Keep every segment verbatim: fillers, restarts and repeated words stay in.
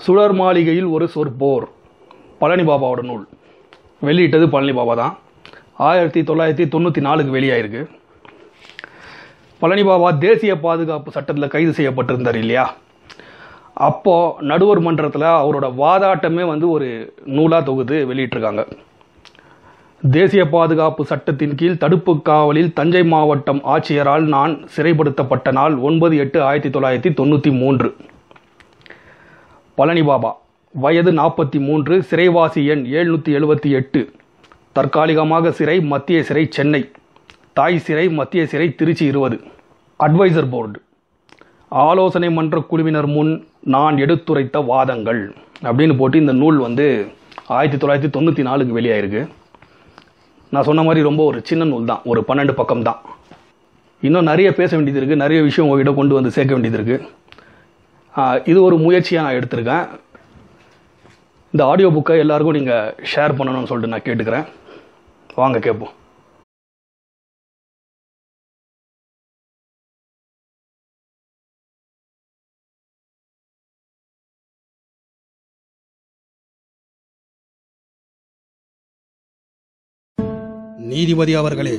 சுடர் மாளிகையில் ஒரு சொற்போர், பழனி பாபாவோட நூல். வெளியிட்டது பழனி பாபா தான். ஆயிரத்தி தொள்ளாயிரத்தி தொண்ணூற்றி நாலுக்கு வெளியாயிருக்கு. பழனி பாபா தேசிய பாதுகாப்பு சட்டத்தில் கைது செய்யப்பட்டிருந்தார் இல்லையா? அப்போது நடுவர் மன்றத்தில் அவரோட வாதாட்டமே வந்து ஒரு நூலாக தொகுத்து வெளியிட்டிருக்காங்க. தேசிய பாதுகாப்பு சட்டத்தின் கீழ் தடுப்பு காவலில் தஞ்சை மாவட்டம் ஆட்சியரால் நான் சிறைப்படுத்தப்பட்ட நாள் ஒன்பது எட்டு ஆயிரத்தி தொள்ளாயிரத்தி தொண்ணூற்றி மூன்று. பழனி பாபா, வயது நாற்பத்தி மூன்று, சிறைவாசி எண் எழுநூற்றி எழுபத்தி எட்டு, தற்காலிகமாக சிறை மத்திய சிறை சென்னை, தாய் சிறை மத்திய சிறை திருச்சி இருபது. அட்வைசர் போர்டு, ஆலோசனை மன்ற குழுவினர் முன் நான் எடுத்துரைத்த வாதங்கள் அப்படின்னு போட்டு இந்த நூல் வந்து ஆயிரத்தி தொள்ளாயிரத்தி தொண்ணூற்றி நாலுக்கு வெளியாயிருக்கு. நான் சொன்ன மாதிரி ரொம்ப ஒரு சின்ன நூல் தான், ஒரு பன்னெண்டு பக்கம் தான். இன்னும் நிறைய பேச வேண்டியது இருக்குது, நிறைய விஷயம் உங்ககிட்ட கொண்டு வந்து சேர்க்க வேண்டியது இருக்குது. இது ஒரு முயற்சியாக நான் எடுத்திருக்கேன். இந்த ஆடியோ புக்கை எல்லாருக்கும் நீங்கள் ஷேர் பண்ணணும்னு சொல்லிட்டு நான் கேட்டுக்கிறேன். வாங்க கேட்போம். நீதிபதி அவர்களே,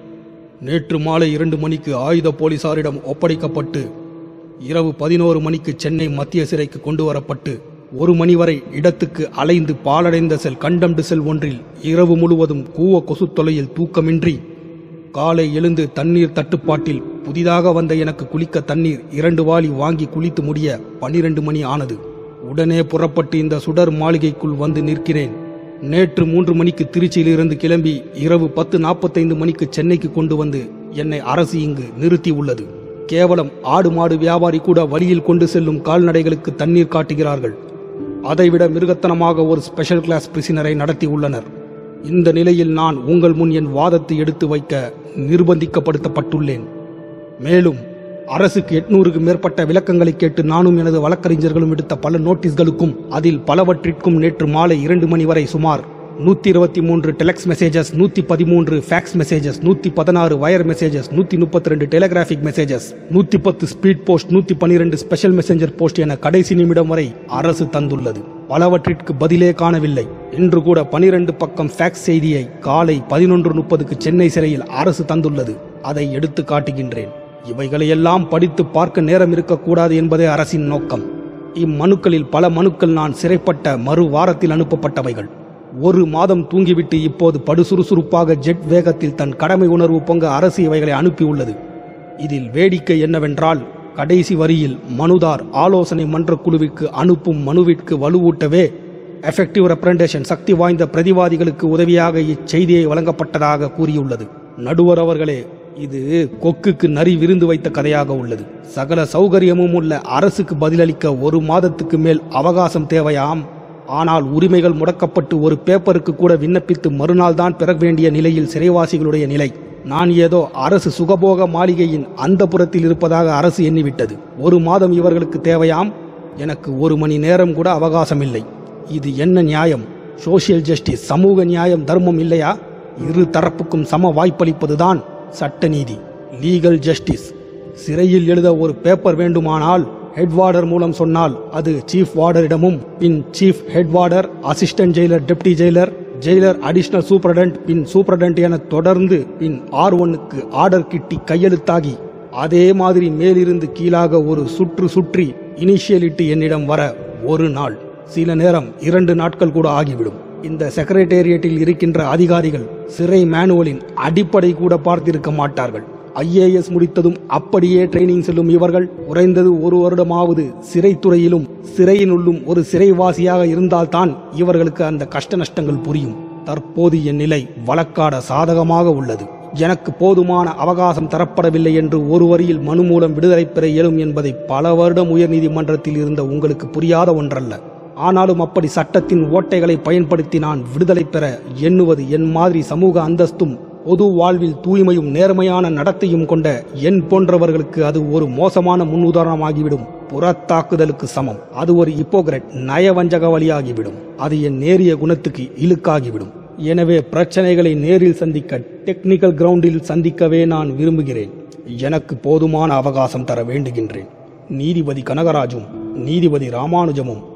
நேற்று மாலை இரண்டு மணிக்கு ஆயுத போலீசாரிடம் ஒப்படைக்கப்பட்டு இரவு பதினோரு மணிக்கு சென்னை மத்திய சிறைக்கு கொண்டு வரப்பட்டு ஒரு மணி வரை இடத்துக்கு அலைந்து பாலடைந்த செல் கண்டம்டு செல் ஒன்றில் இரவு முழுவதும் கூவ கொசு தொலையில் தூக்கமின்றி காலை எழுந்து தண்ணீர் தட்டுப்பாட்டில் புதிதாக வந்த எனக்கு குளிக்க தண்ணீர் இரண்டு வாளி வாங்கி குளித்து முடிய பனிரெண்டு மணி ஆனது. உடனே புறப்பட்டு இந்த சுடர் மாளிகைக்குள் வந்து நிற்கிறேன். நேற்று மூன்று மணிக்கு திருச்சியிலிருந்து கிளம்பி இரவு பத்து நாற்பத்தைந்து மணிக்கு சென்னைக்கு கொண்டு வந்து என்னை அரசு இங்கு நிறுத்தி உள்ளது. கேவலம் ஆடு மாடு வியாபாரி கூட வழியில் கொண்டு செல்லும் கால்நடைகளுக்கு தண்ணீர் காட்டுகிறார்கள். அதைவிட மிருகத்தனமாக ஒரு ஸ்பெஷல் கிளாஸ் பிரிசினரை நடத்தி உள்ளனர். இந்த நிலையில் நான் உங்கள் முன் என் வாதத்தை எடுத்து வைக்க நிர்பந்திக்கப்படுத்தப்பட்டுள்ளேன். மேலும் அரசுக்கு எட்நூறுக்கு மேற்பட்ட விளக்கங்களை கேட்டு நானும் எனது வழக்கறிஞர்களும் எடுத்த பல நோட்டீஸ்களுக்கும் அதில் பலவற்றிற்கும் நேற்று மாலை இரண்டு மணி வரை சுமார் நூற்றி இருபத்தி மூன்று டெலக்ஸ் மெசேஜஸ், நூற்றி பதிமூன்று ஃபேக்ஸ் மெசேஜஸ், நூற்றி பதினாறு வயர் மெசேஜஸ், நூற்றி முப்பத்தி ரெண்டு டெலிகிராஃபிக் மெசேஜஸ், நூற்றி பத்து ஸ்பீட் போஸ்ட், நூற்றி பன்னிரெண்டு ஸ்பெஷல் மெசேஞ்சர் போஸ்ட் என கடைசி நிமிடம் வரை அரசு தந்துள்ளது. பலவற்றிற்கு பதிலே காணவில்லை. இன்று கூட பனிரெண்டு பக்கம் ஃபேக்ஸ் செய்தியை காலை பதினொன்று முப்பதுக்கு சென்னை சிறையில் அரசு தந்துள்ளது. அதை எடுத்து காட்டுகின்றேன். இவைகளையெல்லாம் படித்து பார்க்க நேரம் இருக்கக்கூடாது என்பதே அரசின் நோக்கம். இம்மனுக்களில் பல மனுக்கள் நான் சிறைப்பட்ட மறு வாரத்தில் அனுப்பப்பட்டவைகள். ஒரு மாதம் தூங்கிவிட்டு இப்போது படுசுறுசுறுப்பாக ஜெட் வேகத்தில் தன் கடமை உணர்வு பொங்க அரசு இவைகளை அனுப்பியுள்ளது. இதில் வேடிக்கை என்னவென்றால், கடைசி வரியில் மனுதார் ஆலோசனை மன்ற குழுவிற்கு அனுப்பும் மனுவிற்கு வலுவூட்டவே எஃபெக்டிவ் ரெப்ரசன்டேஷன் சக்தி வாய்ந்த பிரதிவாதிகளுக்கு உதவியாக இச்செய்தியை வழங்கப்பட்டதாக கூறியுள்ளது. நடுவர் அவர்களே, இது கொக்குக்கு நரி விருந்து வைத்த கதையாக உள்ளது. சகல சௌகரியமும் உள்ள அரசுக்கு பதிலளிக்க ஒரு மாதத்துக்கு மேல் அவகாசம் தேவையாம். ஆனால் உரிமைகள் முடக்கப்பட்டு ஒரு பேப்பருக்கு கூட விண்ணப்பித்து மறுநாள் தான் பெற வேண்டிய நிலையில் சிறைவாசிகளுடைய நிலை. நான் ஏதோ அரசு சுகபோக மாளிகையின் அந்த புறத்தில் இருப்பதாக அரசு எண்ணிவிட்டது. ஒரு மாதம் இவர்களுக்கு தேவையாம். எனக்கு ஒரு மணி நேரம் கூட அவகாசம் இல்லை. இது என்ன நியாயம்? சோசியல் ஜஸ்டிஸ், சமூக நியாயம், தர்மம் இல்லையா? இரு தரப்புக்கும் சம வாய்ப்பளிப்பதுதான் சட்ட நீதி, லீகல் ஜஸ்டிஸ். சிறையில் எழுத ஒரு பேப்பர் வேண்டுமானால் ஹெட் வார்டர் மூலம் சொன்னால் அது சீஃப் வார்டரிடமும், பின் chief head warder, assistant jailer, deputy jailer, jailer, additional superintendent, பின் சூப்பரடென்ட் என தொடர்ந்து பின் ஆர் ஒன்னுக்கு ஆர்டர் கிட்டி கையெழுத்தாகி அதே மாதிரி மேலிருந்து கீழாக ஒரு சுற்று சுற்றி இனிஷியலிட்டு என்னிடம் வர ஒரு நாள், சில நேரம் இரண்டு நாட்கள் கூட ஆகிவிடும். இந்த செக்ரட்டேரியட்டில் இருக்கின்ற அதிகாரிகள் சிறை மேனுவலின் அடிப்படை கூட பார்த்திருக்க மாட்டார்கள். ஐஏஎஸ் முடித்ததும் அப்படியே ட்ரைனிங் செல்லும் இவர்கள் குறைந்தது ஒரு வருடமாவது சிறைத்துறையிலும் சிறையினுள்ளும் ஒரு சிறைவாசியாக இருந்தால்தான் இவர்களுக்கு அந்த கஷ்ட நஷ்டங்கள் புரியும். தற்போது என் நிலை வழக்காட சாதகமாக உள்ளது. எனக்கு போதுமான அவகாசம் தரப்படவில்லை என்று ஒரு வரியில் மனு மூலம் விடுதலை பெற இயலும் என்பதை பல வருடம் உயர்நீதிமன்றத்தில் இருந்த உங்களுக்கு புரியாத ஒன்றல்ல. ஆனாலும் அப்படி சட்டத்தின் ஓட்டைகளை பயன்படுத்தி நான் விடுதலை பெற எண்ணுவது என் மாதிரி சமூக அந்தஸ்தும் பொது வாழ்வில் தூய்மையும் நேர்மையான நடத்தையும் கொண்ட என் போன்றவர்களுக்கு அது ஒரு மோசமான முன்னுதாரணமாகிவிடும். புறத்தாக்குதலுக்கு சமம். அது ஒரு ஹிப்போக்ரட், நயவஞ்சக வழியாகிவிடும். அது என் நேரிய குணத்துக்கு இழுக்காகிவிடும். எனவே பிரச்சனைகளை நேரில் சந்திக்க டெக்னிக்கல் கிரவுண்டில் சந்திக்கவே நான் விரும்புகிறேன். எனக்கு போதுமான அவகாசம் தர வேண்டுகின்றேன். நீதிபதி கனகராஜும் நீதிபதி ராமானுஜமும்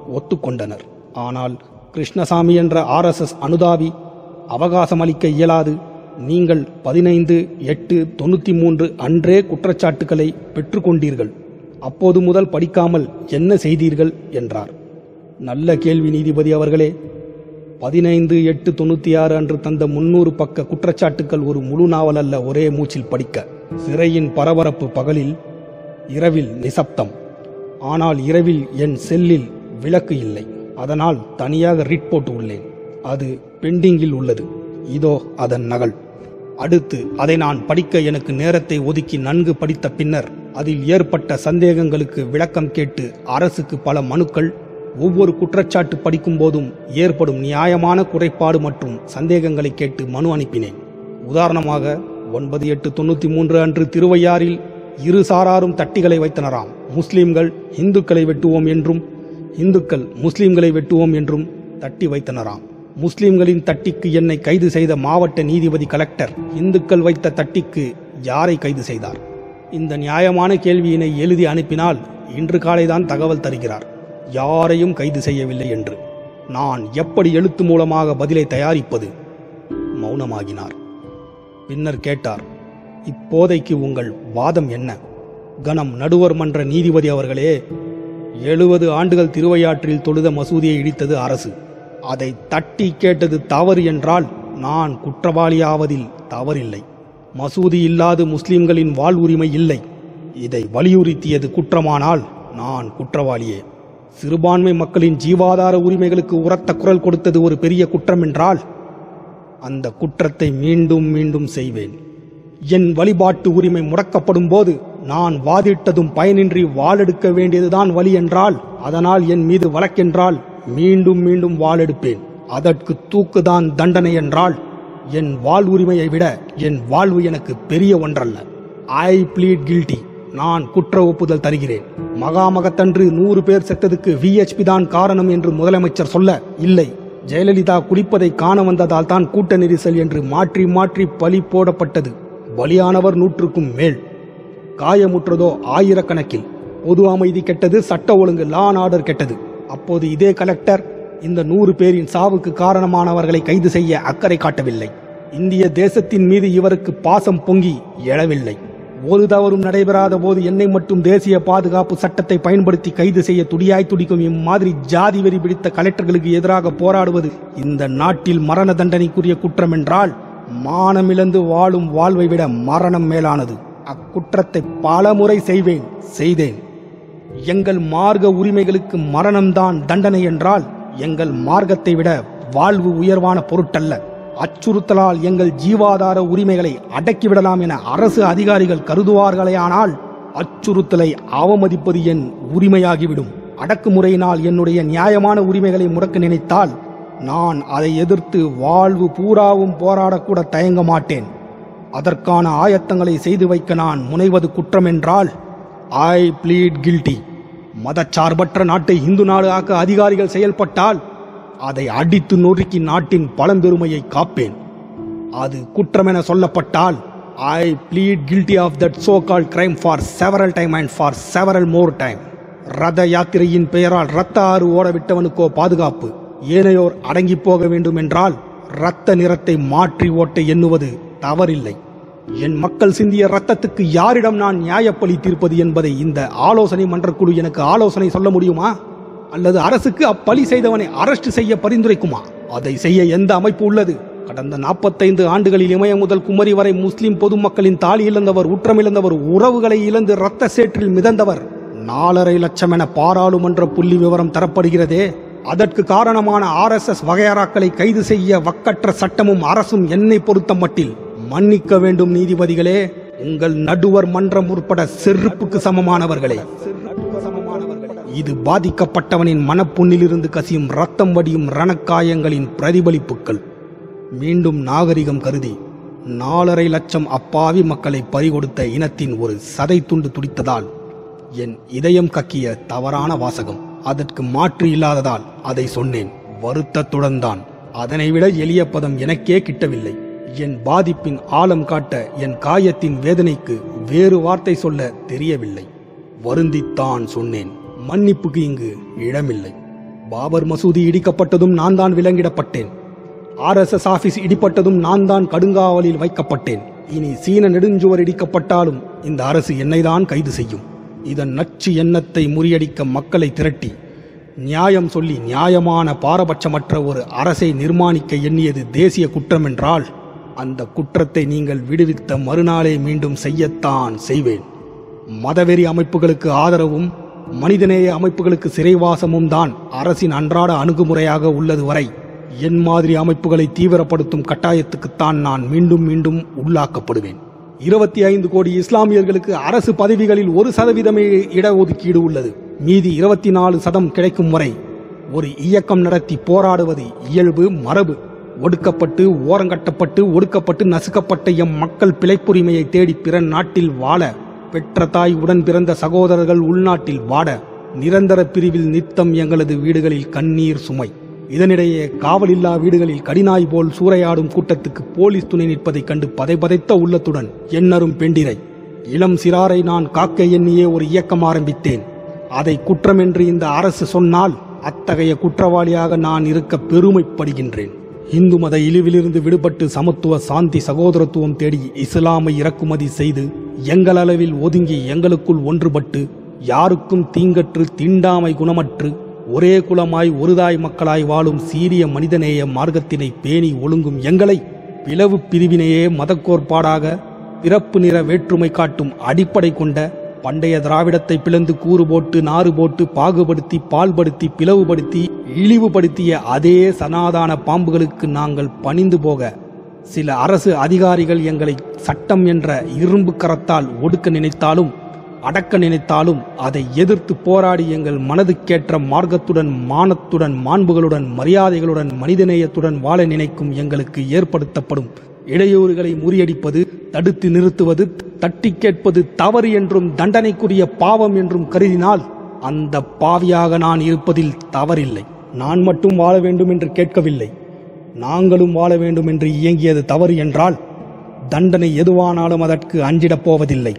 ஒத்துக்கொண்டனர். ஆனால் கிருஷ்ணசாமி என்ற ஆர்எஸ்எஸ் அனுதாபி அவகாசம் அளிக்க இயலாது, நீங்கள் பதினைந்து எட்டு தொண்ணூற்றி மூன்று அன்றே குற்றச்சாட்டுக்களை பெற்றுக்கொண்டீர்கள், அப்போது முதல் படிக்காமல் என்ன செய்தீர்கள் என்றார். நல்ல கேள்வி நீதிபதி அவர்களே. பதினைந்து எட்டு தொண்ணூற்றி ஆறு அன்று தந்த முன்னூறு பக்க குற்றச்சாட்டுக்கள் ஒரு முழு நாவல் அல்ல ஒரே மூச்சில் படிக்க. சிறையின் பரபரப்பு பகலில், இரவில் நிசப்தம். ஆனால் இரவில் என் செல்லில் விளக்கு இல்லை. அதனால் தனியாக ரிட் போட்டு உள்ளேன். அது பெண்டிங்கில் உள்ளது. இதோ அதன் நகல். அடுத்து அதை நான் படிக்க எனக்கு நேரத்தை ஒதுக்கி நன்கு படித்த பின்னர் அதில் ஏற்பட்ட சந்தேகங்களுக்கு விளக்கம் கேட்டு அரசுக்கு பல மனுக்கள், ஒவ்வொரு குற்றச்சாட்டு படிக்கும் போதும் ஏற்படும் நியாயமான குறைபாடு மற்றும் சந்தேகங்களை கேட்டு மனு அனுப்பினேன். உதாரணமாக ஒன்பது எட்டு தொண்ணூற்றி மூன்று அன்று திருவையாறில் இரு சாராரும் தட்டிகளை வைத்தனராம். முஸ்லிம்கள் இந்துக்களை வெட்டுவோம் என்றும் இந்துக்கள் முஸ்லிம்களை வெட்டுவோம் என்றும் தட்டி வைத்தனராம். முஸ்லிம்களின் தட்டிக்கு என்னை கைது செய்த மாவட்ட நீதிபதி கலெக்டர் இந்துக்கள் வைத்த தட்டிக்கு யாரை கைது செய்தார்? இந்த நியாயமான கேள்வியினை எழுதி அனுப்பினால் இன்று காலைதான் தகவல் தருகிறார், யாரையும் கைது செய்யவில்லை என்று. நான் எப்படி எழுத்து மூலமாக பதிலை தயாரிப்பது? மௌனமாகினார். பின்னர் கேட்டார், இப்போதைக்கு உங்கள் வாதம் என்ன? கணம் நடுவர் மன்ற நீதிபதி அவர்களே, எழுபது ஆண்டுகள் திருவையாற்றில் தொழுத மசூதியை இடித்தது அரசு. அதை தட்டி கேட்டது தவறு என்றால் நான் குற்றவாளியாவதில் தவறில்லை. மசூதி இல்லாது முஸ்லிம்களின் வாழ்வுரிமை இல்லை. இதை வலியுறுத்தியது குற்றமானால் நான் குற்றவாளியே. சிறுபான்மை மக்களின் ஜீவாதார உரிமைகளுக்கு உரத்த குரல் கொடுத்தது ஒரு பெரிய குற்றம் என்றால் அந்த குற்றத்தை மீண்டும் மீண்டும் செய்வேன். என் வழிபாட்டு உரிமை முடக்கப்படும் போது நான் வாதிட்டதும் பயனின்றி வாளெடுக்க வேண்டியதுதான் வழி என்றால், அதனால் என் மீது வழக்கென்றால் மீண்டும் மீண்டும் வாளெடுப்பேன். அதற்கு தூக்குதான் தண்டனை என்றால் என் வாழ் உரிமையை விட என் வாழ்வு எனக்கு பெரிய ஒன்றல்ல. I plead guilty. நான் குற்ற ஒப்புதல் தருகிறேன். மகாமகத்தன்று நூறு பேர் செத்ததுக்கு விஎச்பி தான் காரணம் என்று முதலமைச்சர் சொல்ல, இல்லை ஜெயலலிதா குளிப்பதை காண வந்ததால் தான் கூட்ட நெரிசல் என்று மாற்றி மாற்றி பழி போடப்பட்டது. பலியானவர் நூற்றுக்கும் மேல், காயமுற்றதோ ஆயிரக்கணக்கில். பொது அமைதி கெட்டது, சட்ட ஒழுங்கு லா அண்ட் ஆர்டர் கெட்டது. அப்போது இதே கலெக்டர் இந்த நூறு பேரின் சாவுக்கு காரணமானவர்களை கைது செய்ய அக்கறை காட்டவில்லை. இந்திய தேசத்தின் மீது இவருக்கு பாசம் பொங்கி எழவில்லை. ஒரு தவறும் நடைபெறாத போது என்னை மட்டும் தேசிய பாதுகாப்பு சட்டத்தை பயன்படுத்தி கைது செய்ய துடியாய் துடிக்கும் இம்மாதிரி ஜாதி வெறி பிடித்த கலெக்டர்களுக்கு எதிராக போராடுவது இந்த நாட்டில் மரண தண்டனைக்குரிய குற்றம் என்றால், மானமிழந்து வாழும் வாழ்வை விட மரணம் மேலானது. அக்குற்றத்தை பல முறை செய்வேன், செய்தேன். எங்கள் மார்க்க உரிமைகளுக்கு மரணம்தான் தண்டனை என்றால், எங்கள் மார்க்கத்தை விட வாழ்வு உயர்வான பொருட்டல்ல. அச்சுறுத்தலால் எங்கள் ஜீவாதார உரிமைகளை அடக்கிவிடலாம் என அரசு அதிகாரிகள் கருதுவார்களேயானால், அச்சுறுத்தலை அவமதிப்பது என் உரிமையாகிவிடும். அடக்குமுறையினால் என்னுடைய நியாயமான உரிமைகளை முடக்க நினைத்தால் நான் அதை எதிர்த்து வாழ்வு பூராவும் போராடக்கூட தயங்க மாட்டேன். அதற்கான ஆயத்தங்களை செய்து வைக்க நான் முனைவது குற்றம் என்றால் ஐ பிளீட் கில்டி. மதச்சார்பற்ற நாட்டை இந்து நாடு ஆக்க அதிகாரிகள் செயல்பட்டால் அதை அடித்து நொறுக்கி நாட்டின் பழம்பெருமையை காப்பேன். அது குற்றம் என சொல்லப்பட்டால் I plead guilty of that so called crime for several time and for several more time. ரத யாத்திரையின் பெயரால் ரத்த ஆறு ஓடவிட்டவனுக்கோ பாதுகாப்பு, ஏனையோர் அடங்கி போக வேண்டும் என்றால் இரத்த நிறத்தை மாற்றி ஓட்ட எண்ணுவது தவறில்லை. என் மக்கள் சிந்திய ரத்தத்துக்கு யாரிடம் நான் நியாயப்பழி தீர்ப்பது என்பதை இந்த ஆலோசனை மன்றக்குழு எனக்கு ஆலோசனை சொல்ல முடியுமா? அல்லது அரசுக்கு அப்பழி செய்தவனை அரெஸ்ட் செய்ய பரிந்துரைக்குமா? அதை செய்ய எந்த அமைப்பு உள்ளது? கடந்த நாற்பத்தைந்து ஆண்டுகளில் இமயம் முதல் குமரி வரை முஸ்லிம் பொதுமக்களின் தாலி இழந்தவர், உற்றமிழந்தவர், உறவுகளை இழந்து இரத்த சேற்றில் மிதந்தவர் நாலரை லட்சம் என பாராளுமன்ற புள்ளி விவரம் தரப்படுகிறதே. அதற்கு காரணமான ஆர் எஸ் எஸ் வகையறாக்களை கைது செய்ய வக்கற்ற சட்டமும் அரசும் என்னை பொறுத்த மட்டில் மன்னிக்க வேண்டும் நீதிபதிகளே. உங்கள் நடுவர் மன்றம் உட்பட செருப்புக்கு சமமானவர்களே. இது பாதிக்கப்பட்டவனின் மனப்புண்ணிலிருந்து கசியும் ரத்தம் வடியும் ரணக்காயங்களின் பிரதிபலிப்புகள். மீண்டும் நாகரிகம் கருதி நாலரை லட்சம் அப்பாவி மக்களை பறிகொடுத்த இனத்தின் ஒரு சதை துண்டு துடித்ததால் என் இதயம் கக்கிய தவறான வாசகம். அதற்கு மாற்று இல்லாததால் அதை சொன்னேன். வருத்தத்துடன் தான். அதனை விட எளிய பதம் எனக்கே கிட்டவில்லை. என் பாதிப்பின் ஆழம் காட்ட என் காயத்தின் வேதனைக்கு வேறு வார்த்தை சொல்ல தெரியவில்லை. வருந்தித்தான் சொன்னேன். மன்னிப்புக்கு இங்கு இடமில்லை. பாபர் மசூதி இடிக்கப்பட்டதும் நான் தான் விலங்கிடப்பட்டேன். ஆர் எஸ் எஸ் ஆபீஸ் இடிப்பட்டதும் நான் தான் கடுங்காவலில் வைக்கப்பட்டேன். இனி சீன நெடுஞ்சுவர் இடிக்கப்பட்டாலும் இந்த அரசு என்னை தான் கைது செய்யும். இதன் நச்சு எண்ணத்தை முறியடிக்க மக்களை திரட்டி நியாயம் சொல்லி நியாயமான பாரபட்சமற்ற ஒரு அரசை நிர்மாணிக்க எண்ணியது தேசிய குற்றம் என்றால் அந்த குற்றத்தை நீங்கள் விடுவித்த மறுநாளே மீண்டும் செய்யத்தான் செய்வேன். மதவெறி அமைப்புகளுக்கு ஆதரவும் மனிதநேய அமைப்புகளுக்கு சிறைவாசமும் தான் அரசின் அன்றாட அணுகுமுறையாக உள்ளது வரை என் மாதிரி அமைப்புகளை தீவிரப்படுத்தும் கட்டாயத்துக்குத்தான் நான் மீண்டும் மீண்டும் உள்ளாக்கப்படுவேன். இருபத்தி ஐந்து கோடி இஸ்லாமியர்களுக்கு அரசு பதவிகளில் ஒரு சதவீதமே இடஒதுக்கீடு உள்ளது. மீதி இருபத்தி நாலு சதம் கிடைக்கும் வரை ஒரு இயக்கம் நடத்தி போராடுவது இயல்பு மரபு. ஒடுக்கப்பட்டு ஓரங்கட்டப்பட்டு ஒடுக்கப்பட்டு நசுக்கப்பட்ட எம் மக்கள் பிழைப்புரிமையை தேடி பிற நாட்டில் வாழ, பெற்ற தாய் உடன் பிறந்த சகோதரர்கள் உள்நாட்டில் வாட, நிரந்தர பிரிவில் நித்தம் எங்களது வீடுகளில் கண்ணீர் சுமை. இதனிடையே காவலில்லா வீடுகளில் கடிநாய் போல் சூறையாடும் கூட்டத்துக்கு போலீஸ் துணை நிற்பதைக் கண்டு பதைபதைத்த உள்ளத்துடன் எண்ணரும் பெண்டிரை இளம் சிறாரை நான் காக்க எண்ணியே ஒரு இயக்கம் ஆரம்பித்தேன். அதை குற்றம் என்று இந்த அரசு சொன்னால் அத்தகைய குற்றவாளியாக நான் இருக்க பெருமைப்படுகின்றேன். இந்து மத இழிவிலிருந்து விடுபட்டு சமத்துவ சாந்தி சகோதரத்துவம் தேடி இஸ்லாமை இறக்குமதி செய்து எங்கள் அளவில் ஒதுங்கி எங்களுக்குள் ஒன்றுபட்டு யாருக்கும் தீங்கற்று தீண்டாமை குணமற்று ஒரே குலமாய் ஒருதாய் மக்களாய் வாழும் சீரிய மனிதநேய மார்க்கத்தினை பேணி ஒழுங்கும் எங்களை பிளவு பிரிவினையே மதக்கோட்பாடாக பிறப்பு நிற வேற்றுமை காட்டும் அடிப்படை கொண்ட பண்டைய திராவிடத்தை பிளந்து கூறு போட்டு நாறு போட்டு பாகுபடுத்தி பால்படுத்தி பிளவுபடுத்தி இழிவுபடுத்திய அதே சனாதான பாம்புகளுக்கு நாங்கள் பணிந்து போக சில அரசு அதிகாரிகள் எங்களை சட்டம் என்ற இரும்பு கரத்தால் ஒடுக்க நினைத்தாலும் அடக்க நினைத்தாலும் அதை எதிர்த்து போராடி எங்கள் மனதுக்கேற்ற மார்க்கத்துடன் மானத்துடன் மாண்புகளுடன் மரியாதைகளுடன் மனிதநேயத்துடன் வாழ நினைக்கும் எங்களுக்கு ஏற்படுத்தப்படும் இடையூறுகளை முறியடிப்பது, தடுத்து நிறுத்துவது, தட்டி கேட்பது தவறு என்றும் தண்டனைக்குரிய பாவம் என்றும் கருதினால் அந்த பாவியாக நான் இருப்பதில் தவறில்லை. நான் மட்டும் வாழ வேண்டும் என்று கேட்கவில்லை, நாங்களும் வாழ வேண்டும் என்று இயங்கியது தவறு என்றால் தண்டனை எதுவானாலும் அதற்கு அஞ்சிடப் போவதில்லை.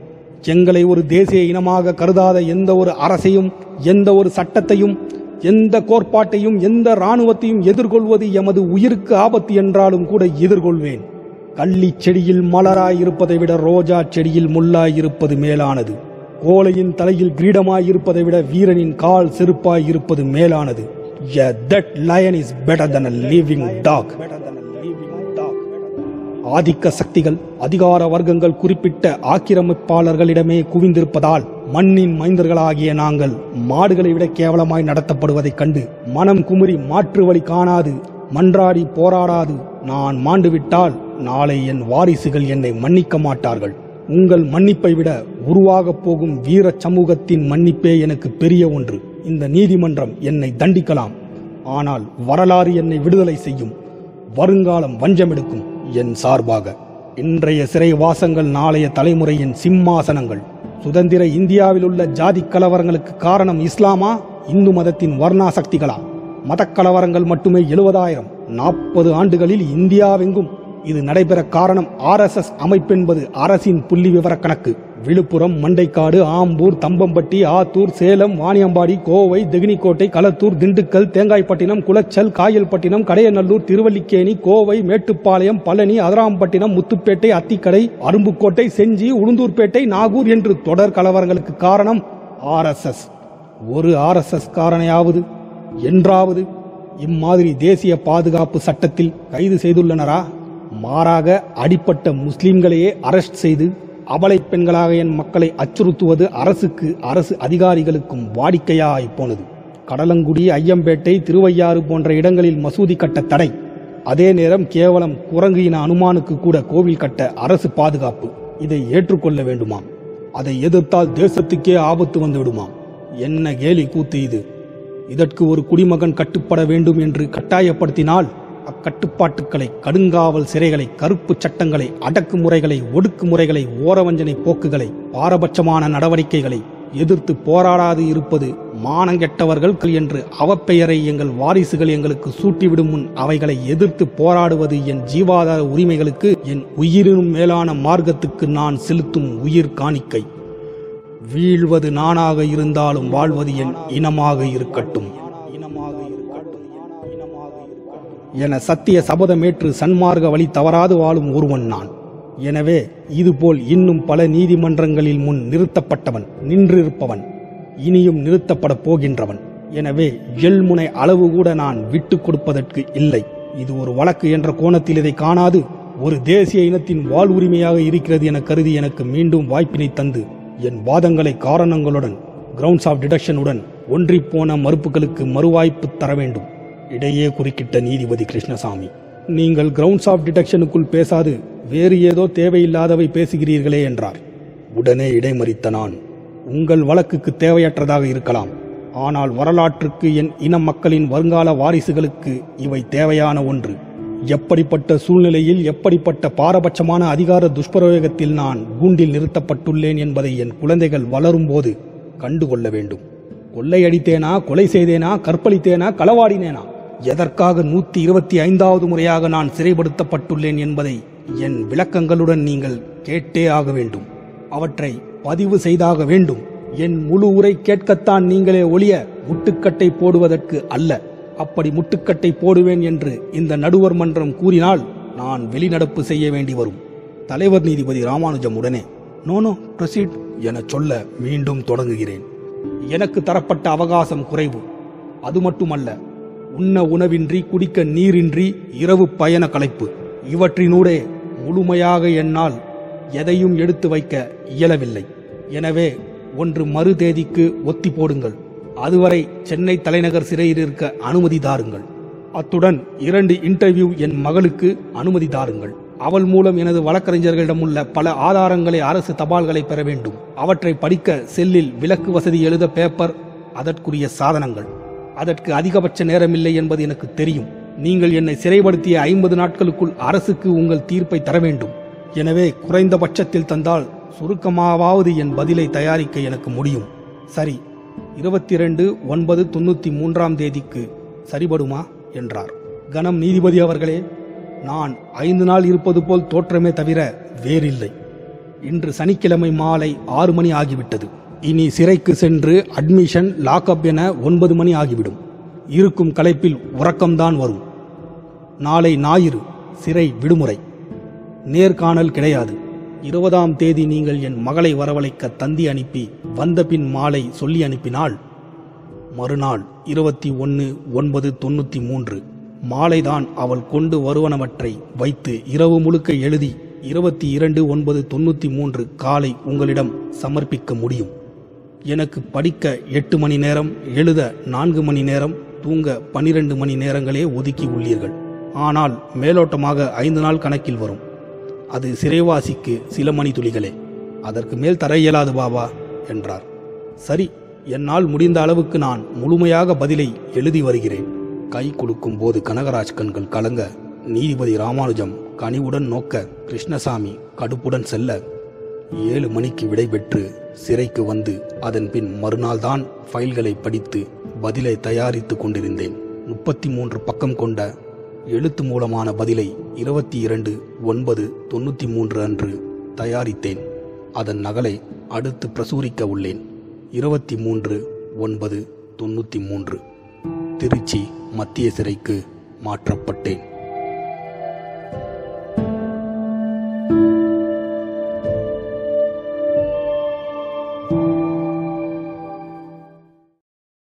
எங்களை ஒரு தேசிய இனமாக கருதாத எந்த ஒரு அரசையும் எந்த ஒரு சட்டத்தையும் எந்த கோட்பாட்டையும் எந்த இராணுவத்தையும் எதிர்கொள்வது எமது உயிருக்கு ஆபத்து என்றாலும் கூட எதிர்கொள்வேன். கள்ளி செடியில் மலராய் இருப்பதை விட ரோஜா செடியில் முள்ளாய் இருப்பது மேலானது. கோழையின் தலையில் கிரீடமாய் இருப்பதை விட வீரனின் கால் செருப்பாய் இருப்பது மேலானது. Yeah, that lion is better than a living dog. ஆதிக்க சக்திகள் அதிகார வர்க்கங்கள் குறிப்பிட்ட ஆக்கிரமிப்பாளர்களிடமே குவிந்திருப்பதால் மண்ணின் மைந்தர்களாகிய நாங்கள் மாடுகளை விட கேவலமாய் நடத்தப்படுவதைக் கண்டு மனம் குமுறி மாற்று வழி காணாது மன்றாடி போராடாது நான் மாண்டுவிட்டால் நாளை என் வாரிசுகள் என்னை மன்னிக்க மாட்டார்கள். உங்கள் மன்னிப்பை விட உருவாகப் போகும் வீர சமூகத்தின் மன்னிப்பே எனக்கு பெரிய ஒன்று. இந்த நீதிமன்றம் என்னை தண்டிக்கலாம், ஆனால் வரலாறு என்னை விடுதலை செய்யும். வருங்காலம் வஞ்சமெடுக்கும் என் சார்பாக. இன்றைய சிறைவாசங்கள் நாளைய தலைமுறையின் சிம்மாசனங்கள். சுதந்திர இந்தியாவில் உள்ள ஜாதி கலவரங்களுக்கு காரணம் இஸ்லாமா, இந்து மதத்தின் வர்ணா சக்திகளா? மதக்கலவரங்கள் மட்டுமே எழுபதாயிரம். நாற்பது ஆண்டுகளில் இந்தியாவெங்கும் இது நடைபெற காரணம் ஆர் எஸ் எஸ் அமைப்பென்பது அரசின் புள்ளி விவர கணக்கு. விழுப்புரம், மண்டைக்காடு, ஆம்பூர், தம்பம்பட்டி, ஆத்தூர், சேலம், வாணியம்பாடி, கோவை, தெகினிக்கோட்டை, களத்தூர், திண்டுக்கல், தேங்காய்பட்டினம், குளச்சல், காயல்பட்டினம், கடையநல்லூர், திருவல்லிக்கேணி, கோவை, மேட்டுப்பாளையம், பழனி, அதராம்பட்டினம், முத்துப்பேட்டை, அத்திக்கடை, அரும்புக்கோட்டை, செஞ்சி, உளுந்தூர்பேட்டை, நாகூர் என்று தொடர் கலவரங்களுக்கு காரணம் ஆர் எஸ் எஸ். ஒரு ஆர் எஸ் எஸ் காரணையாவது என்றாவது இம்மாதிரி தேசிய பாதுகாப்பு சட்டத்தில் கைது செய்துள்ளனரா? மாறாக அடிப்பட்ட முஸ்லிம்களையே அரெஸ்ட் செய்து அபலை பெண்களாக என் மக்களை அச்சுறுத்துவது அரசுக்கு அரசு அதிகாரிகளுக்கும் வாடிக்கையாய் போனது. கடலங்குடி, ஐயம்பேட்டை, திருவையாறு போன்ற இடங்களில் மசூதி கட்ட தடை. அதே நேரம் கேவலம் குரங்கு இன அனுமானுக்கு கூட கோவில் கட்ட அரசு பாதுகாப்பு. இதை ஏற்றுக்கொள்ள வேண்டுமாம். அதை எதிர்த்தால் தேசத்துக்கே ஆபத்து வந்து விடுமாம். என்ன கேலி கூத்து இது! இதற்கு ஒரு குடிமகன் கட்டுப்பட வேண்டும் என்று கட்டாயப்படுத்தினால் அக்கட்டுப்பாட்டுக்களை, கடுங்காவல் சிறைகளை, கருப்பு சட்டங்களை, அடக்குமுறைகளை, ஒடுக்குமுறைகளை, ஓரவஞ்சனை போக்குகளை, பாரபட்சமான நடவடிக்கைகளை எதிர்த்து போராடாது இருப்பது மானங்கெட்டவர்கள் என்று அவப்பெயரை எங்கள் வாரிசுகள் எங்களுக்கு சூட்டிவிடும் முன் அவைகளை எதிர்த்து போராடுவது என் ஜீவாதார உரிமைகளுக்கு, என் உயிரினும் மேலான மார்க்கத்துக்கு நான் செலுத்தும் உயிர் காணிக்கை. வீழ்வது நானாக இருந்தாலும் வாழ்வது என் இனமாக இருக்கட்டும். என சத்திய சபதமேற்று சன்மார்க்க வழி தவறாது வாழும் ஒருவன் நான். எனவே இதுபோல் இன்னும் பல நீதிமன்றங்களில் முன் நிறுத்தப்பட்டவன், நின்றிருப்பவன், இனியும் நிறுத்தப்படப் போகின்றவன். எனவே எள்முனை அளவு கூட நான் விட்டு கொடுப்பதற்கு இல்லை. இது ஒரு வழக்கு என்ற கோணத்தில் இதை காணாது ஒரு தேசிய இனத்தின் வாழ்வுரிமையாக இருக்கிறது என கருதி எனக்கு மீண்டும் வாய்ப்பினை தந்து என் வாதங்களை காரணங்களுடன் கிரவுண்ட்ஸ் ஆஃப் டிடக்ஷனுடன் ஒன்றிப்போன மறுப்புகளுக்கு மறுவாய்ப்பு தர வேண்டும். இடையே குறுக்கிட்ட நீதிபதி கிருஷ்ணசாமி, நீங்கள் கிரவுண்ட்ஸ் ஆஃப் டிடக்ஷனுக்குள் பேசாது வேறு ஏதோ தேவையில்லாதவை பேசுகிறீர்களே என்றார். உடனே இடைமறித்த நான், உங்கள் வழக்குக்கு தேவையற்றதாக இருக்கலாம், ஆனால் வரலாற்றுக்கு என் இன மக்களின் வருங்கால வாரிசுகளுக்கு இவை தேவையான ஒன்று. எப்படிப்பட்ட சூழ்நிலையில் எப்படிப்பட்ட பாரபட்சமான அதிகார துஷ்பிரயோகத்தில் நான் கூண்டில் நிறுத்தப்பட்டுள்ளேன் என்பதை என் குழந்தைகள் வளரும்போது கண்டுகொள்ள வேண்டும். கொள்ளையடித்தேனா, கொலை செய்தேனா, கற்பழித்தேனா, களவாடினேனா, எதற்காக நூத்தி இருபத்தி ஐந்தாவது முறையாக நான் சிறைப்படுத்தப்பட்டுள்ளேன் என்பதை என் விளக்கங்களுடன் நீங்கள் கேட்டே ஆக வேண்டும். அவற்றை பதிவு செய்தாக வேண்டும். என் முழு உரை கேட்கத்தான் நீங்களே ஒழிய முட்டுக்கட்டை போடுவதற்கு அல்ல. அப்படி முட்டுக்கட்டை போடுவேன் என்று இந்த நடுவர் மன்றம் கூறினால் நான் வெளிநடப்பு செய்ய வேண்டி வரும். தலைவர் நீதிபதி ராமானுஜம் உடனே நோ நோ ப்ரொசீட் என சொல்ல மீண்டும் தொடங்குகிறேன். எனக்கு தரப்பட்ட அவகாசம் குறைவு. அது மட்டுமல்ல, உண்ண உணவின்றி, குடிக்க நீரின்றி, இரவு பயண களைப்பு, இவற்றினூடே முழுமையாக என்னால் எதையும் எடுத்து வைக்க இயலவில்லை. எனவே ஒன்று மறு தேதிக்கு ஒத்தி போடுங்கள். அதுவரை சென்னை தலைநகர் சிறையில் இருக்க அனுமதி தாருங்கள். அத்துடன் இரண்டு இன்டர்வியூ என் மகளுக்கு அனுமதி தாருங்கள். அவள் மூலம் எனது வழக்கறிஞர்களிடமுள்ள பல ஆதாரங்களை, அரசு தபால்களை பெற வேண்டும். அவற்றை படிக்க செல்லில் விளக்கு வசதி எழுத பேப்பர், அதற்குரிய சாதனங்கள். அதற்கு அதிகபட்ச நேரமில்லை என்பது எனக்கு தெரியும். நீங்கள் என்னை சிறைப்படுத்திய ஐம்பது நாட்களுக்குள் அரசுக்கு உங்கள் தீர்ப்பை தர வேண்டும். எனவே குறைந்தபட்சத்தில் தந்தால் சுருக்கமாவது என் பதிலை தயாரிக்க எனக்கு முடியும். சரி, இருபத்தி இரண்டு ஒன்பது தொண்ணூத்தி மூன்றாம் தேதிக்கு சரிபடுமா என்றார். கணம் நீதிபதி அவர்களே, நான் ஐந்து நாள் இருப்பது போல் தோற்றமே தவிர வேறில்லை. இன்று சனிக்கிழமை மாலை ஆறு மணி ஆகிவிட்டது. இனி சிறைக்கு சென்று அட்மிஷன், லாக்அப் என ஒன்பது மணி ஆகிவிடும். இருக்கும் களைப்பில் உறக்கம்தான் வரும். நாளை ஞாயிறு, சிறை விடுமுறை, நேர்காணல் கிடையாது. இருபதாம் தேதி நீங்கள் என் மகளை வரவழைக்க தந்தி அனுப்பி வந்த பின் மாலை சொல்லி அனுப்பினால் மறுநாள் இருபத்தி ஒன்று ஒன்பது தொண்ணூத்தி மூன்று மாலைதான் அவள் கொண்டு வருவனவற்றை வைத்து இரவு முழுக்க எழுதி இருபத்தி இரண்டு ஒன்பது தொண்ணூத்தி மூன்று காலை உங்களிடம் சமர்ப்பிக்க முடியும். எனக்கு படிக்க எட்டு மணி நேரம், எழுத நான்கு மணி நேரம், தூங்க பனிரெண்டு மணி நேரங்களே ஒதுக்கி உள்ளீர்கள். ஆனால் மேலோட்டமாக ஐந்து நாள் கணக்கில் வரும். அது சிறைவாசிக்கு சில மணி துளிகளே. அதற்கு மேல் தர இயலாது பாபா என்றார். சரி, என்னால் முடிந்த அளவுக்கு நான் முழுமையாக பதிலை எழுதி வருகிறேன். கை குலுக்கும் போது கனகராஜ் கண்கள் கலங்க நீதிபதி ராமானுஜம் கனிவுடன் நோக்க கிருஷ்ணசாமி கடுப்புடன் செல்ல ஏழு மணிக்கு விடை பெற்று சிறைக்கு வந்து அதன் பின் மறுநாள் தான் ஃபைல்களை படித்து பதிலை தயாரித்து கொண்டிருந்தேன். முப்பத்தி மூன்று பக்கம் கொண்ட எழுத்து மூலமான பதிலை இருபத்தி இரண்டு ஒன்பது தொண்ணூத்தி மூன்று அன்று தயாரித்தேன். அதன் நகலை அடுத்து பிரசுரிக்க உள்ளேன். இருபத்தி மூன்று ஒன்பது தொண்ணூத்தி மூன்று திருச்சி மத்திய சிறைக்கு மாற்றப்பட்டேன்.